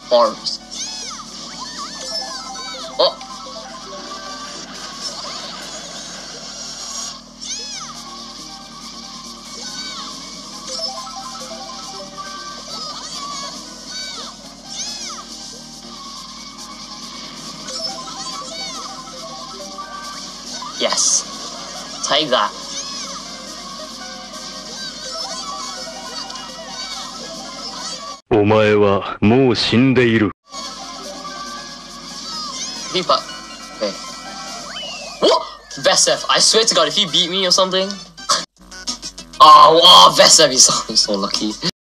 farms. Oh. Yes. Take that. He but okay. What? Vesev, I swear to God, if he beat me or something. Oh, Vesev, he's so lucky.